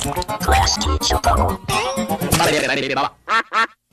怪しいショタロウ。